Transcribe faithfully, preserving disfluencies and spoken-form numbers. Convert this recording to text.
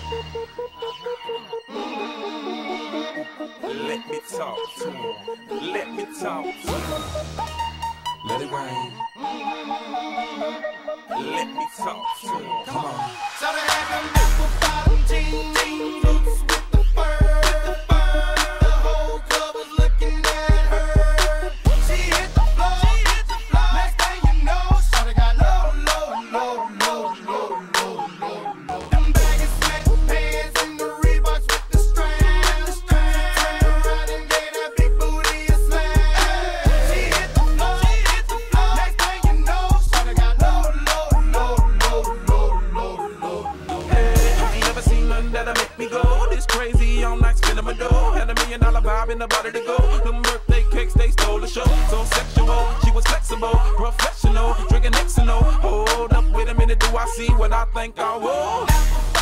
Let me talk to him. Let me talk to him. Let it rain. Let me talk to him. Come on. So they had them nipple bottom jeans, boots with the fur. The whole club was looking at her. She hit the floor. Next thing you know, shawty got low, low, low, low, low, low, low, low. Them baggy sweatpants and the Reeboks with the strands. Turned around and gave that big booty a smash. She hit the floor. Next thing you know, shawty got low, low, low, low, low, low, low, low. Hey, I ain't never seen nothing that'll make me go this crazy all night spinning my dough. Had a million dollar vibe in the body to go. Them birthday cakes, they stole the show. So sexual, she was flexible, professional, drinking X and O. Hold up, wait a minute, do I see what I think I will?